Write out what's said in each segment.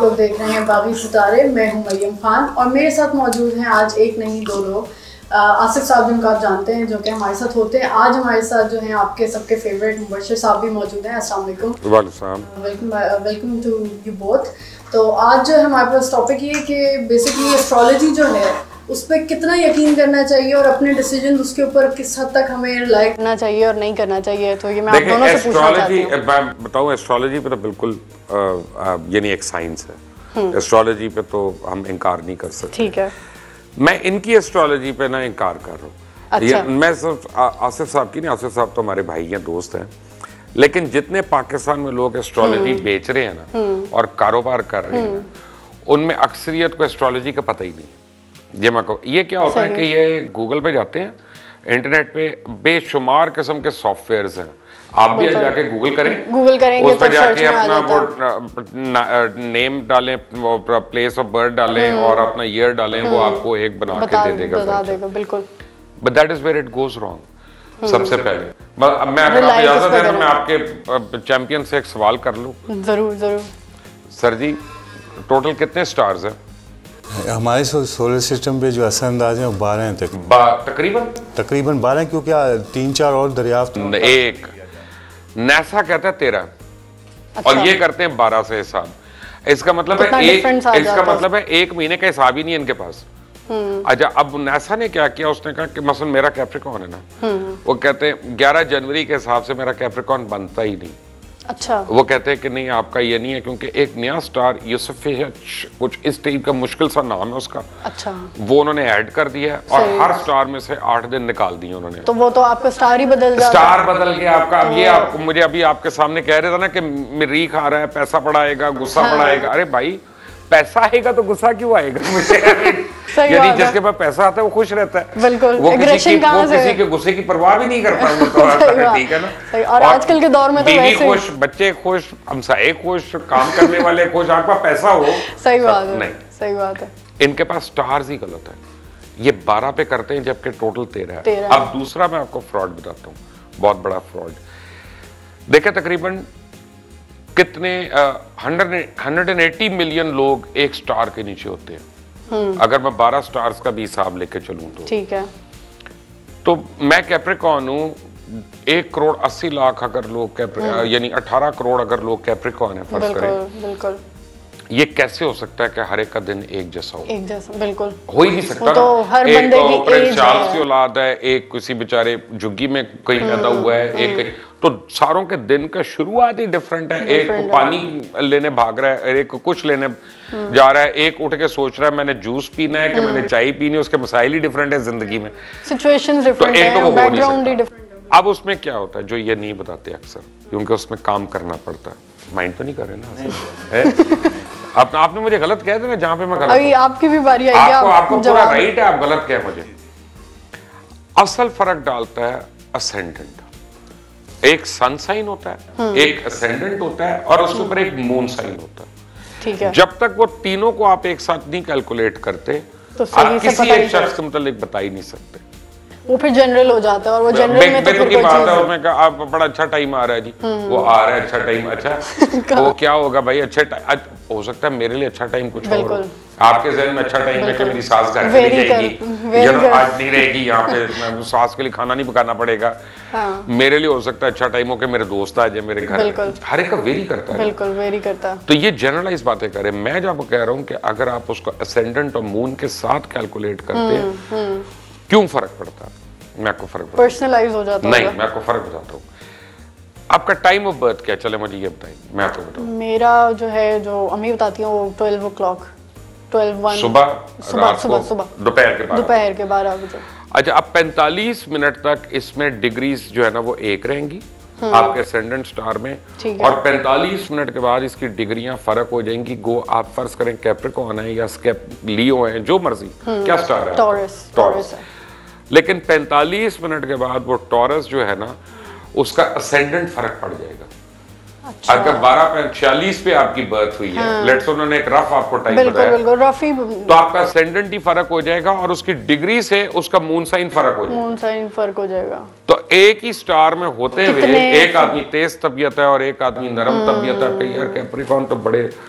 आप लोग देख रहे हैं बागी सितारे। मैं हूं मरियम खान और मेरे साथ मौजूद हैं आज एक नहीं दो लोग। आसिफ साहब जिनको आप जानते हैं, जो कि हमारे साथ होते हैं। आज हमारे साथ जो हैं आपके सबके फेवरेट मुबश्शिर साहब भी मौजूद हैं। अस्सलाम वालेकुम। Welcome to you both. तो आज जो है हमारे पास टॉपिक ये कि बेसिकली एस्ट्रोलॉजी जो है उस पर कितना यकीन करना चाहिए और अपने डिसीजन उसके ऊपर किस हद तक हमें रिलाई करना चाहिए और नहीं करना चाहिए। तो ये मैं आप दोनों से पूछना चाहती हूँ। मैं बताऊँ, एस्ट्रोलॉजी पे तो बिल्कुल यानी एक साइंस है। एस्ट्रोलॉजी पे तो हम इनकार नहीं कर सकते। ठीक है, मैं इनकी एस्ट्रोलॉजी पे ना इनकार कर रहा हूँ। अच्छा। मैं सिर्फ आसिफ साहब की नहीं, आसिफ साहब तो हमारे भाई हैं, दोस्त हैं, लेकिन जितने पाकिस्तान में लोग एस्ट्रोलॉजी बेच रहे हैं ना और कारोबार कर रहे हैं, उनमें अक्सरियत को एस्ट्रोलॉजी का पता ही नहीं। ये क्या होता है कि ये गूगल पे जाते हैं, इंटरनेट पे बेशुमार किस्म के सॉफ्टवेयर्स हैं। आप भी जाके गूगल करेंगे, उस पर जाके अपना वो नेम डालें, वो प्लेस ऑफ बर्थ डालें और अपना ईयर डालें, वो आपको एक बना के दे देगा। बिल्कुल। But that is where it goes wrong. सबसे पहले मैं अगर आप इजाजत है तो मैं आपके चैंपियन से एक सवाल कर लूं। जरूर जरूर। सर जी, टोटल कितने स्टार्स हैं हमारे सोलर सिस्टम पे? जो असरअंदाज हैं वो 12 हैं तकरीबन 12, क्योंकि 3-4 और दरियाफ्त। एक नासा कहता है 13। अच्छा। और ये करते हैं 12 से हिसाब। इसका मतलब है एक महीने का हिसाब ही नहीं है इनके पास। अच्छा, अब नासा ने क्या किया, उसने कहा कि मसलन मेरा कैप्रिकॉर्न है ना, वो कहते हैं 11 जनवरी के हिसाब से मेरा कैप्रिकॉर्न बनता ही नहीं। अच्छा। वो कहते हैं कि नहीं, आपका ये नहीं है, क्योंकि एक नया स्टार यूसुफ कुछ इस टाइप का मुश्किल सा नाम है उसका। अच्छा। वो उन्होंने ऐड कर दिया है और हर स्टार में से 8 दिन निकाल दिए उन्होंने। तो वो तो आपका स्टार ही बदल जाता है। स्टार बदल के आपका अब ये आपको मुझे अभी आपके सामने कह रहे थे ना कि मरीख आ रहा है, पैसा बढ़ाएगा, गुस्सा बढ़ाएगा। अरे भाई, पैसा आएगा तो गुस्सा क्यों आएगा? यदि जिसके पास पैसा आता है वो खुश रहता है। बिल्कुल। वो किसी के गुस्से की परवाह भी नहीं करता। ठीक है ना। और आजकल के दौर में तो बीवी खुश, बच्चे खुश, हमसाए खुश, काम करने वाले खुश, आपका पैसा हो। सही बात है। नहीं, सही बात है। इनके पास स्टार्स ही गलत है। ये 12 पे करते हैं जबकि टोटल 13 है। अब दूसरा मैं आपको फ्रॉड बताता हूँ, बहुत बड़ा फ्रॉड। देखिए, तकरीबन कितने 180 मिलियन लोग एक स्टार के नीचे होते हैं। अगर मैं 12 स्टार्स का भी हिसाब लेके चलूं तो ठीक है। तो मैं कैप्रिकॉर्न हूं। 1,80,00,000 अगर लोग यानी 18 करोड़ अगर लोग कैप्रिकॉर्न है, फर्ज करें। बिल्कुल। ये कैसे हो सकता है कि हर एक का दिन एक जैसा हो? एक जैसा बिल्कुल हो ही नहीं सकता। तो हर बंदे की एज चार्ल्स की औलाद है, एक किसी बेचारे झुग्गी में कहीं पैदा हुआ है, एक तो सारों के दिन का शुरुआत ही डिफरेंट है। एक पानी लेने भाग रहा है, एक कुछ लेने जा रहा है, एक उठ के सोच रहा है मैंने जूस पीना है कि मैंने चाय पीनी है। उसके मसाइल ही डिफरेंट है जिंदगी में, सिचुएशंस डिफरेंट है, बैकग्राउंड ही डिफरेंट है। अब उसमें क्या होता है जो ये नहीं बताते अक्सर, क्योंकि उसमें काम करना पड़ता है। माइंड तो नहीं कर रहे ना? आपने मुझे गलत कह देना जहां पे मैं गलत। अभी आपकी भी बारी आएगी। आपको पूरा राइट है, आप गलत कह मुझे। असल फर्क डालता है असेंडेंट। एक सन साइन होता है, एक असेंडेंट होता है और उसके ऊपर एक मून साइन होता है। ठीक है। जब तक वो तीनों को आप एक साथ नहीं कैलकुलेट करते तो आप किसी एक शख्स के मतलब बता ही नहीं सकते। वो फिर जनरल हो जाता है और वो जनरल में तो फिर कोई बात है उसमें कहा आप बड़ा अच्छा टाइम आ रहा है जी, वो आ रहा है अच्छा टाइम। अच्छा वो क्या होगा भाई? अच्छा हो सकता है मेरे लिए अच्छा टाइम कुछ और, आपके ज़हन में अच्छा टाइम है कि मेरी सास घर चली जाएगी, आज नहीं रहेगी यहाँ पे, सास के लिए खाना नहीं पकाना पड़ेगा। मेरे लिए हो सकता है अच्छा टाइम हो कि मेरे दोस्त आ जाए मेरे घर। हर एक का वेरी करता है। बिल्कुल वेरी करता है। तो ये जनरलाइज बातें करें। मैं जब कह रहा हूँ कि अगर आप उसको असेंडेंट और मून के साथ कैलकुलेट करते हैं, क्यों फर्क पड़ता है? मैं आपको फर्क पर्सनलाइज हो जाता है। नहीं, मैं आपको फर्क बताता हूँ। आपका टाइम ऑफ बर्थ क्या? चले मुझे ये बताइए, मैं आपको बताऊँ। मेरा जो है, जो अम्मी बताती हूँ, वो 12 o'clock, 12-1 सुबह दोपहर के 12 बजे। अच्छा, अब 45 मिनट तक इसमें डिग्रीज जो है ना वो एक रहेंगी आपके असेंडेंट स्टार में, और 45 मिनट के बाद इसकी डिग्रियां फर्क हो जाएंगी। गो आप फर्ज करें कैप्रिकॉर्न है या लियो है, जो मर्जी, क्या स्टार है? टॉरस है। लेकिन 45 मिनट के बाद वो टॉरस जो है ना उसका असेंडेंट फर्क पड़ जाएगा। अच्छा। अगर 12:46 पे आपकी बर्थ हुई है, लेट्स से उन्होंने एक रफ आपको टाइम बताया, बिल्कुल रफ ही, तो आपका असेंडेंट ही फर्क हो जाएगा और उसकी डिग्री से उसका मून साइन फर्क हो जाएगा। तो एक ही स्टार में होते हुए एक आदमी तेज तबीयत है और एक आदमी नरम तबीयत है। यार कैप्रिकॉर्न तो बड़े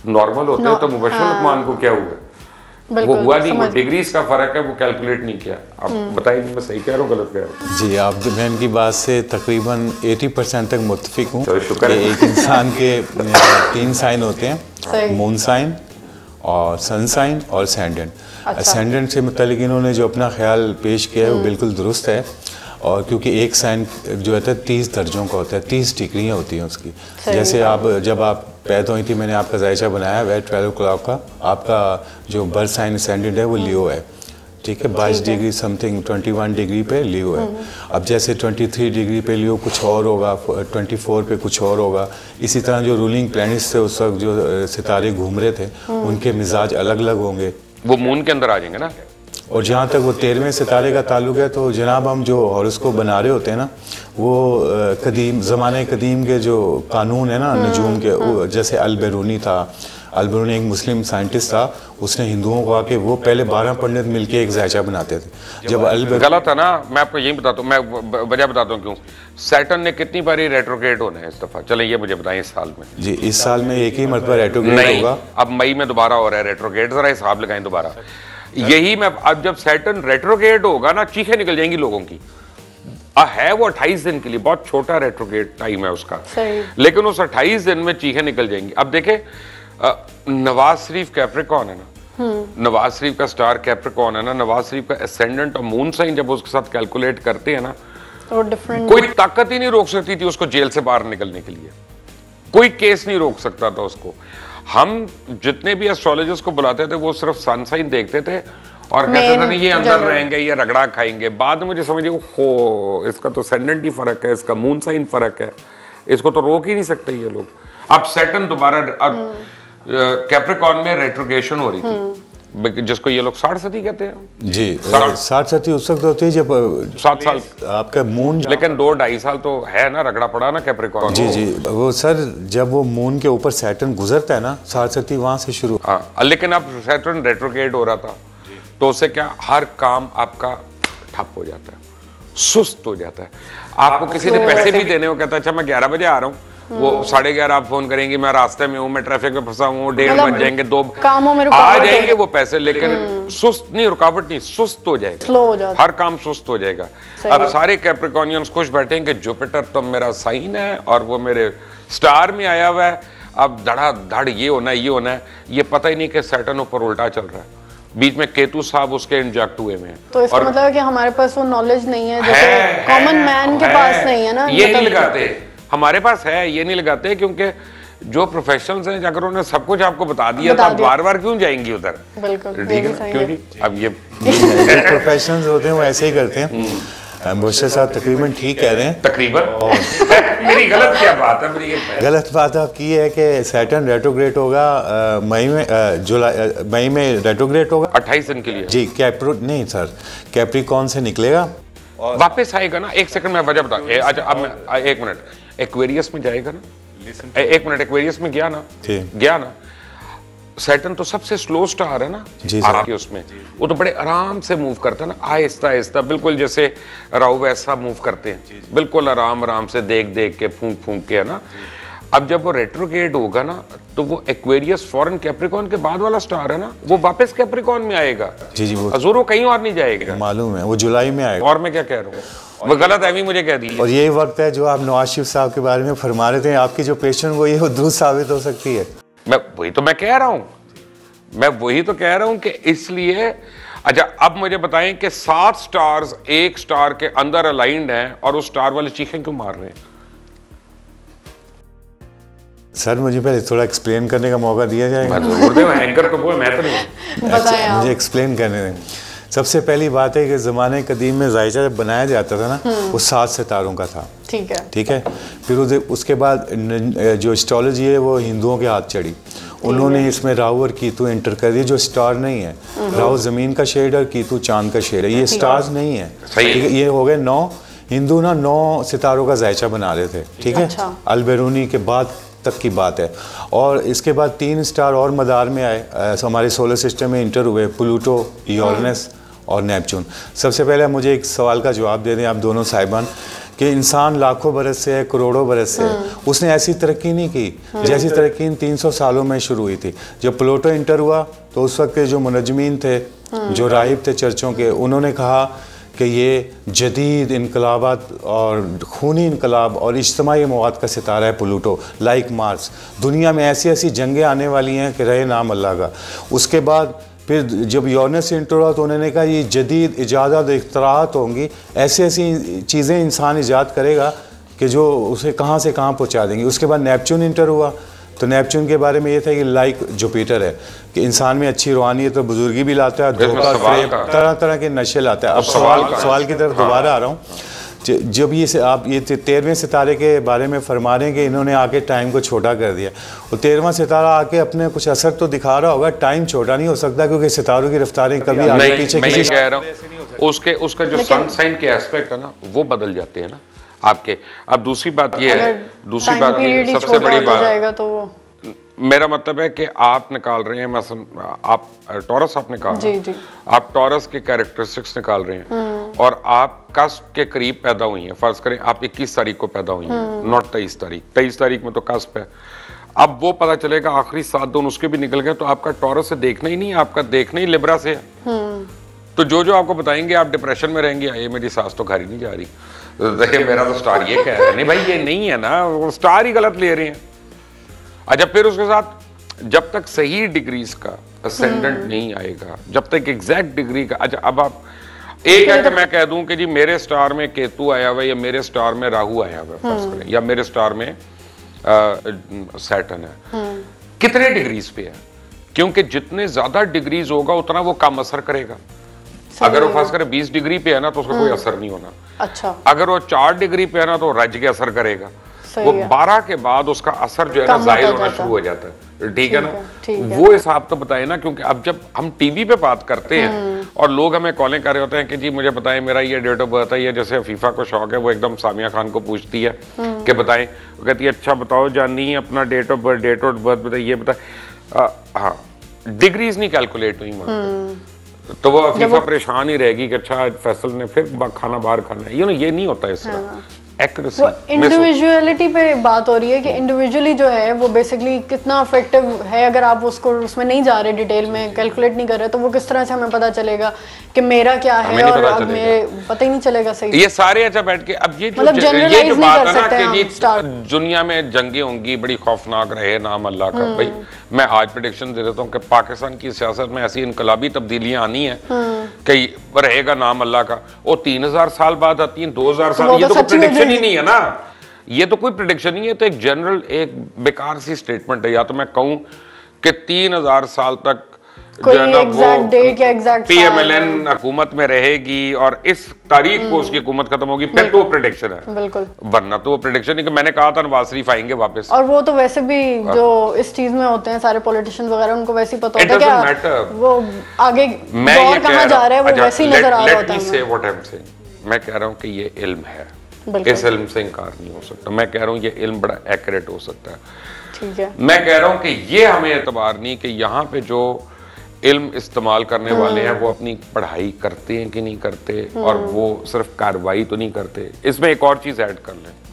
नॉर्मल होते हैं तो मुबश्शिर लुकमान को क्या हुआ? वो हुआ नहीं, वो डिग्रीज का फर्क है, वो कैलकुलेट नहीं किया। आप बताइए मैं सही कह रहा हूँ गलत कह रहा हूँ? जी, आप मैं इनकी बात से तकरीबन 80% तक मुत्तफिक हूँ। शुक्र है। एक इंसान के 3 साइन होते हैं, मून साइन और सन साइन और असेंडेंट। असेंडेंट से मुतालिक इन्होंने जो अपना ख्याल पेश किया है वो बिल्कुल दुरुस्त है। और क्योंकि एक साइन जो है 30 दर्जों का होता है, 30 डिग्रियाँ होती हैं उसकी। जैसे आप जब आप पैदा हुई थी मैंने आपका जायचा बनाया है 12 o'clock का, आपका जो बर्थ साइन असेंडेंट है वो लियो है, ठीक है। 22 डिग्री समथिंग 21 डिग्री पे लियो है। अब जैसे 23 डिग्री पे लियो कुछ और होगा, 24 पे कुछ और होगा। इसी तरह जो रूलिंग प्लैनेट्स थे उस वक्त जो सितारे घूम रहे थे उनके मिजाज अलग अलग होंगे, वो मून के अंदर आ जाएंगे ना। और जहाँ तक वो 13वें सितारे का ताल्लुक है तो जनाब हम जो हॉरोस्कोप बना रहे होते हैं ना वो कदीम ज़माने कदीम के जो कानून है ना नजूम के, जैसे अल-बिरूनी था, अल-बिरूनी एक मुस्लिम साइंटिस्ट था, उसने हिंदुओं को आके वो पहले 12 पंडित मिलके एक जायचा बनाते थे। जब गलत है ना, मैं आपको यही बताता हूँ, मैं वजह बताता हूँ क्यों। सैटर्न ने कितनी बारी रेट्रोग्रेड होना है इस दफ़ा? चलें ये मुझे बताएं इस साल में। जी, इस साल में एक ही मरतबा रेट्रोग्रेड होगा। अब मई में दोबारा हो रहा है रेट्रोग्रेड, जरा हिसाब लगाएं दोबारा। यही मैं अब जब सैटर्न रेट्रोग्रेड होगा ना चीखें निकल जाएंगी लोगों की। है वो 28 दिन के लिए, बहुत छोटा रेट्रोग्रेड टाइम है उसका, लेकिन उस 28 दिन में चीखें निकल जाएंगी। अब देखे नवाज शरीफ कैप्रिकॉर्न है ना, नवाज शरीफ का स्टार कैप्रिकॉर्न है ना, नवाज शरीफ का एसेंडेंट और मून साइन जब उसके साथ कैलकुलेट करते हैं ना, कोई ताकत ही नहीं रोक सकती थी उसको जेल से बाहर निकलने के लिए। कोई केस नहीं रोक सकता था उसको। हम जितने भी एस्ट्रोलॉजर्स को बुलाते थे वो सिर्फ सन साइन देखते थे और कहते थे नहीं ये अंदर रहेंगे, ये रगड़ा खाएंगे। बाद में मुझे समझ हो इसका तो असेंडेंट ही फर्क है, इसका मून साइन फर्क है, इसको तो रोक ही नहीं सकते ये लोग। अब सैटर्न दोबारा कैप्रिकॉर्न में रेट्रोग्रेशन हो रही थी, जिसको ये लोग 60 सदी कहते हैं। जी, 60 सदी उस वक्त होती है जब 7 साल आपका मून, लेकिन 2-2.5 साल तो है ना, रगड़ा पड़ा ना कैप्रिकॉर्न। जी जी, वो सर जब वो मून के ऊपर सैटर्न गुजरता है ना 60 सदी वहां से शुरू। हाँ, लेकिन अब सैटर्न रेट्रोग्रेड हो रहा था तो उससे क्या हर काम आपका ठप हो जाता है, सुस्त हो जाता है। आपको किसी ने पैसे भी देने हो, कहता है अच्छा मैं 11 बजे आ रहा हूँ, वो 11:30 आप फोन करेंगे मैं रास्ते में हूँ, मैं ट्रैफिक में फंसा हूँ, 1:30 बज जाएंगे, 2 कामों में आ जाएंगे वो पैसे, लेकिन सुस्त नहीं, रुकावट नहीं, सुस्त हो जाएगा, स्लो हो जाता, हर काम सुस्त हो जाएगा। अब सारे कैप्रिकॉर्नियंस खुश बैठेंगे, जुपिटर तो मेरा साइन है और वो मेरे स्टार में आया हुआ है, अब धड़ ये होना है, ये होना है, ये पता ही नहीं कि सैटर्न ऊपर उल्टा चल रहा है, बीच में केतु साहब उसके इंजेक्ट हुए में। तो इसका मतलब है कि हमारे पास वो नॉलेज नहीं है जो कॉमन मैन के पास नहीं है ना। ये नहीं लगाते, हमारे पास है, ये नहीं लगाते, क्योंकि जो प्रोफेशनल्स हैं अगर उन्होंने सब कुछ आपको बता दिया तो आप बार-बार क्यों जाएंगी उधर? बिल्कुल, ठीक है, क्यों जी? अब ये प्रोफेशनल्स होते हैं वो ऐसे ही करते हैं। मुझसे साथ तकरीबन ठीक कह रहे हैं, तकरीबन मेरी गलत क्या बात है? मेरी गलत बात आपकी है कि सैटर्न रेट्रोग्रेड होगा मई में रेट्रोग्रेड होगा 28 दिन के लिए। जी, नहीं सर, कैप्रिकॉर्न से निकलेगा वापस आएगा ना। एक सेकंड में वजह बता। अच्छा अब मैं 1 मिनट, एक्वेरियस में जाएगा ना, 1 मिनट, एक्वेरियस में गया ना, सैटर्न तो सबसे स्लो स्टार है ना आपके उसमें, वो तो बड़े आराम से मूव करता है ना, आहिस्ता आहिस्ता, बिल्कुल जैसे राहु वैसा मूव करते हैं, बिल्कुल आराम आराम से, देख देख के, फूंक फूंक के, है ना। अब जब वो रेट्रोग्रेड होगा ना तो वो एक्वेरियस फॉरेन कैप्रिकॉर्न के बाद वाला स्टार है ना, वो वापस कैप्रिकॉर्न में आएगा। जी, वो हजूर वो कहीं और नहीं जाएगा, मालूम है, वो जुलाई में आएगा। और मैं क्या कह रहा हूँ, वो गलत है, मुझे कह दी। और यही वक्त है जो आप नवाज शरीफ साहब के बारे में फरमा रहे थे, आपकी जो पेशेंट वो ये दुरुस्त साबित हो सकती है। मैं वही तो मैं कह रहा हूं कि इसलिए। अच्छा अब मुझे बताएं कि 7 स्टार्स एक स्टार के अंदर अलाइंड हैं और उस स्टार वाले चीखें क्यों मार रहे हैं? सर मुझे पहले थोड़ा एक्सप्लेन करने का मौका दिया जाएगा? एंकर तो वो, मैं तो नहीं। मुझे एक्सप्लेन करने दें। सबसे पहली बात है कि ज़माने कदीम में जायचा जब बनाया जाता था ना वो 7 सितारों का था, ठीक है। फिर उसके बाद जो एस्ट्रोलॉजी है वो हिंदुओं के हाथ चढ़ी, उन्होंने इसमें राहु और कीतु एंटर कर दिए, जो स्टार नहीं है। राहु ज़मीन का शेड और कीतु चांद का शेड है, ये स्टार्स नहीं है, ठीक है। ये हो गए 9 हिंदू ना 9 सितारों का जायचा बना रहे थे, ठीक है। अल-बिरूनी के बाद तक की बात है। और इसके बाद 3 स्टार और मदार में आए, हमारे सोलर सिस्टम में इंटर हुए, प्लूटो, यूरेनस और नेपच्यून। सबसे पहले मुझे एक सवाल का जवाब दे दें आप दोनों साहिबान कि इंसान लाखों बरस से है, करोड़ों बरस से है, उसने ऐसी तरक्की नहीं की जैसी तरक्की इन 300 सालों में शुरू हुई थी। जब प्लूटो इंटर हुआ तो उस वक्त के जो मुनजमीन थे, जो राहिब थे चर्चों के, उन्होंने कहा कि ये जदीद इनकलाबात और खूनी इनकलाब और इज्तिमाई मवाद का सितारा है प्लूटो, लाइक मार्स। दुनिया में ऐसी ऐसी जंगें आने वाली हैं कि रहे नाम अल्लाह का। उसके बाद फिर जब यूरेनस इंटर हुआ तो उन्होंने कहा ये जदीद इजाज़त इख्तरात होंगी, ऐसी ऐसी चीज़ें इंसान ईजाद करेगा कि जो उसे कहाँ से कहाँ पहुँचा देंगी। उसके बाद नेपच्यून इंटर हुआ तो नेपच्यून के बारे में ये था कि लाइक जुपिटर है कि इंसान में अच्छी रूहानियत तो बुजुर्गी भी लाता है, धोखा फरेब तरह तरह के नशे लाता है। अब सवाल की तरफ दोबारा आ रहा हूँ। जब ये आप ये 13वें सितारे के बारे में फरमा रहे हैं कि इन्होंने आके टाइम को छोटा कर दिया, और 13वां सितारा आके अपने कुछ असर तो दिखा रहा होगा, टाइम छोटा नहीं हो सकता क्योंकि सितारों की रफ्तारें कभी आगे पीछे किसी कह रहा हूँ उसका जो सन साइन के एस्पेक्ट है ना वो बदल जाते हैं ना आपके। अब दूसरी बात ये है, सबसे बड़ी बात तो मेरा मतलब है कि आप निकाल रहे हैं, आप टॉरस आप निकाल रहे हैं, आप टॉरस के कैरेक्टरिस्टिक्स निकाल रहे हैं और आप कस्प के करीब पैदा हुई हैं। फर्ज करें आप 21 तारीख को पैदा हुई हैं, नॉट 23 तारीख। 23 तारीख में तो कस्प है। अब वो पता चलेगा आखिरी 7 दिन उसके भी निकल गए तो आपका टॉरस से देखना ही नहीं, आपका देखना ही लिब्रा से है। तो जो आपको बताएंगे आप डिप्रेशन में रहेंगे, ये मेरी सास तो घर ही नहीं जा रही, देखिए मेरा तो स्टार ये कह रहा है। नहीं भाई ये नहीं है ना, वो स्टार ही गलत ले रहे हैं। अच्छा फिर उसके साथ जब तक सही डिग्रीज का असेंडेंट नहीं आएगा, जब तक एग्जैक्ट डिग्री का, अच्छा अब आप एक है कि मैं कह दूं कि जी मेरे स्टार में केतु आया हुआ है या मेरे स्टार में राहु आया हुआ है फर्ज करें, या मेरे स्टार में सैटर्न है, कितने डिग्रीज पे है? क्योंकि जितने ज्यादा डिग्रीज होगा उतना वो कम असर करेगा। अगर वो फर्ज करें 20 डिग्री पे है ना तो उसका कोई असर नहीं होना। अच्छा अगर वो 4 डिग्री पे है ना तो रज के असर करेगा। वो 12 के बाद उसका असर जो है ना जाहिर होना शुरू हो जाता है। ठीक है ना, वो हिसाब तो बताए ना, क्योंकि अब जब हम टीवी पे बात करते हैं और लोग हमें कॉलें कर रहे होते हैं कि जी मुझे बताएं मेरा ये डेट ऑफ बर्थ है, ये जैसे अफीफा को शौक है वो एकदम सामिया खान को पूछती है कि बताएं, वो कहती है अच्छा बताओ जानी अपना डेट ऑफ बर्थ बताइए, ये बताए। हाँ डिग्रीज नहीं कैलकुलेट हुई तो वो अफीफा परेशान ही रहेगी कि अच्छा फैसल ने फिर खाना बाहर खाना है, ये नहीं होता इस तरह। वो इंडिविजुअलिटी पे बात हो रही है कि इंडिविजुअली जो है वो बेसिकली कितना इफेक्टिव है। अगर आप उसको उसमें नहीं जा रहे, डिटेल में कैलकुलेट नहीं कर रहे, तो वो किस तरह से हमें पता चलेगा कि मेरा क्या है और अब मेरे पता ही नहीं चलेगा सही। ये सारे अच्छा बैठ के अब ये जो बात है ना कि जी दुनिया में जंगें होंगी बड़ी खौफनाक रहे नाम अल्लाह का, भाई मैं आज प्रेडिक्शन दे देता हूँ कि पाकिस्तान की सियासत में ऐसी इनकलाबी तब्दीलियां आनी है कि रहेगा नाम अल्लाह का। वो 3000 साल बाद आती है, 2000 साल, ये तो प्रेडिक्शन ही नहीं है ना, ये तो कोई प्रेडिक्शन नहीं है, तो एक जनरल एक बेकार सी स्टेटमेंट है। या तो मैं कहूं कि 3000 साल तक जो है ना वो PMLN हुकूमत में रहेगी और इस तारीख को उसकी हुकूमत खत्म होगी, फिर तो वो प्रेडिक्शन है। बिल्कुल, वरना तो वो प्रेडिक्शन नहीं कि मैंने कहा था नवाज शरीफ आएंगे वापस। और वो तो वैसे भी जो इस चीज में होते हैं सारे पॉलिटिशियन वगैरह, उनको वैसे ही पता होता है कि वो आगे दौर कहां जा रहा है, वो वैसे ही नजर आ रहा होता है। मैं कह रहा हूँ कि ये इल्म है, इस इल्म से इनकार नहीं हो सकता। मैं कह रहा हूँ ये इल्म बड़ा एक्यूरेट हो सकता है। ठीक है, मैं कह रहा हूँ कि ये हमें एतबार नहीं कि यहाँ पे जो इल्म इस्तेमाल करने वाले हैं वो अपनी पढ़ाई करते हैं कि नहीं करते, और वो सिर्फ कार्रवाई तो नहीं करते। इसमें एक और चीज ऐड कर लें,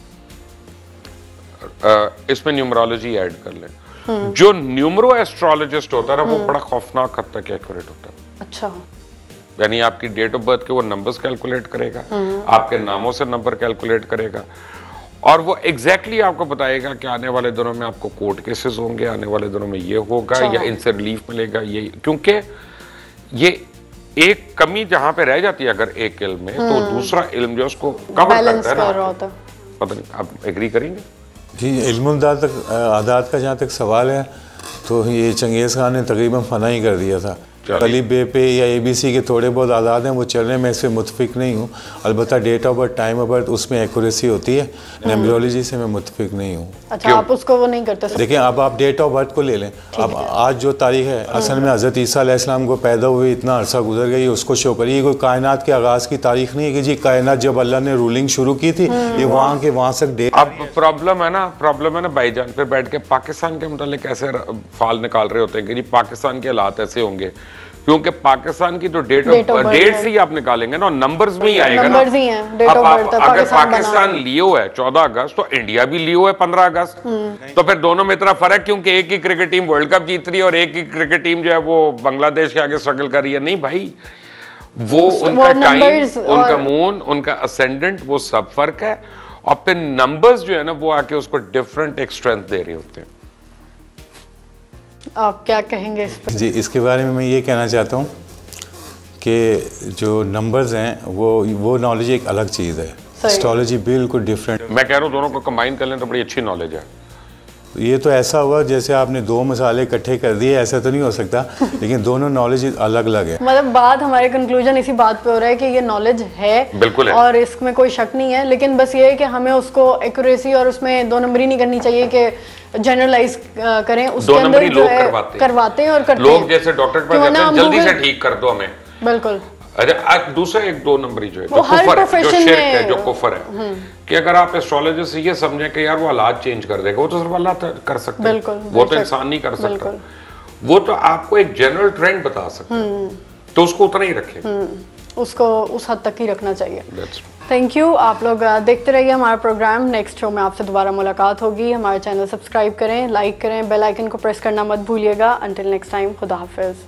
इसमें न्यूमरोलॉजी ऐड कर लें। जो न्यूमरो एस्ट्रोलॉजिस्ट होता है ना वो बड़ा खौफनाक हद तक एक्यूरेट होता है। अच्छा, यानी आपकी डेट ऑफ बर्थ के वो नंबर्स कैलकुलेट करेगा, आपके नामों से नंबर कैलकुलेट करेगा, और वो एग्जैक्टली आपको बताएगा कि आने वाले दिनों में आपको कोर्ट केसेस होंगे, आने वाले दिनों में ये होगा या इनसे रिलीफ मिलेगा। ये क्योंकि ये एक कमी जहां पे रह जाती है अगर एक इल्म में, तो दूसरा इल्म जो उसको कवर करता है ना, पता नहीं आप एग्री करेंगे जी। इल्म आदात का जहाँ तक सवाल है तो ये चंगेज़ खान ने तकरीबन फना ही कर दिया था। अली बे पे या ABC के थोड़े बहुत आदात हैं वो चल रहे हैं, मैं इस पर मुतफिक नहीं हूँ। अलबत्ता date of birth, time of birth उसमें एक्यूरेसी होती है, न्यूमरोलॉजी से मैं मुतफिक नहीं हूँ। अच्छा, आप उसको वो नहीं करते? देखिए अब आप डेट ऑफ बर्थ को ले लें, अब आज जो तारीख है असल में हज़रत ईसा अलैहिस्सलाम को पैदा हुए इतना अरसा गुजर गई, उसको शो करिए। कोई कायनात के आगाज़ की तारीख नहीं है कि जी कायनात जब अल्लाह ने रूलिंग शुरू की थी ये वहाँ के वहाँ तक डेट। अब प्रॉब्लम है ना भाईजान, फिर बैठ के पाकिस्तान के मुतालिक ऐसे फाल निकाल रहे होते हैं कि जी पाकिस्तान के हालात ऐसे होंगे, क्योंकि पाकिस्तान की तो डेट्स ही आप निकालेंगे ना, नंबर्स में ही आएगा ना। अब आप अगर पाकिस्तान लियो है 14 अगस्त तो इंडिया भी लियो है 15 अगस्त, तो फिर दोनों में इतना फर्क क्योंकि एक ही क्रिकेट टीम वर्ल्ड कप जीत रही है और एक ही क्रिकेट टीम जो है वो बांग्लादेश के आगे स्ट्रगल कर रही है। नहीं भाई, वो उनका टाइम, उनका मून, उनका असेंडेंट, वो सब फर्क है। और फिर नंबर्स जो है ना वो आके उसको डिफरेंट एक स्ट्रेंथ दे रहे होते हैं। आप क्या कहेंगे इस पर? जी, इसके बारे में मैं ये कहना चाहता हूँ कि जो नंबर्स हैं वो नॉलेज एक अलग चीज़ है, एस्ट्रोलॉजी बिल्कुल डिफरेंट। मैं कह रहा हूँ दोनों को कंबाइन कर लें तो बड़ी अच्छी नॉलेज है। ये तो ऐसा हुआ जैसे आपने दो मसाले इकट्ठे कर दिए, ऐसा तो नहीं हो सकता, लेकिन दोनों नॉलेज अलग अलग है। मतलब बात, हमारे कंक्लूजन इसी बात पे हो रहा है कि ये नॉलेज है, बिल्कुल है, और इसमें कोई शक नहीं है, लेकिन बस ये है कि हमें उसको एक्यूरेसी और उसमें दो नंबरी नहीं करनी चाहिए कि जनरलाइज करें। उसके अंदर जो है करवाते हैं और करते हैं, लोग जैसे डॉक्टर के पास जाते हैं जल्दी से ठीक कर दो हमें। बिल्कुल। अरे दूसरा एक दो नंबरी जो है, जो कुफर है, जो शिर्क है, जो कुफर है, कि अगर आप एस्ट्रोलॉजिस्ट से ये समझे कि यार वो हालात चेंज कर देगा, वो तो सिर्फ अल्लाह कर सकते हैं, वो तो इंसान नहीं कर सकता। वो तो आपको एक जनरल ट्रेंड बता सकते हैं, तो उसको उतना ही रखें, उसको उस हद तक ही रखना चाहिए। Thank you. आप लोग देखते रहिए हमारा प्रोग्राम। नेक्स्ट शो में आपसे दोबारा मुलाकात होगी। हमारे चैनल सब्सक्राइब करें, लाइक करें, बेल आइकन को प्रेस करना मत भूलिएगा। अंटिल नेक्स्ट टाइम, खुदा हाफिज।